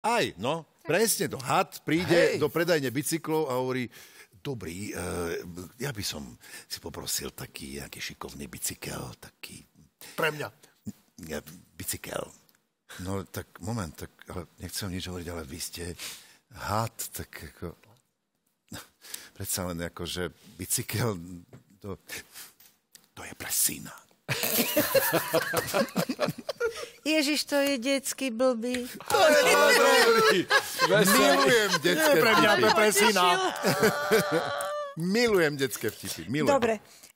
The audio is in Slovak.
Aj, no, presne to. Had príde do predajne bicyklov a hovorí, dobrý, ja by som si poprosil taký nejaký šikovný bicykel, taký... Pre mňa. Bicykel. No tak, moment, tak, ale nechcem nič hovoriť, ale vy ste had, tak ako... Predsa len ako, že bicykel, to je pre syna. Ježiš, to je detský blbý. To je dobrý. Milujem detské Pre mňa, vtipy. pre syna. Milujem detské vtipy. Milujem. Dobre,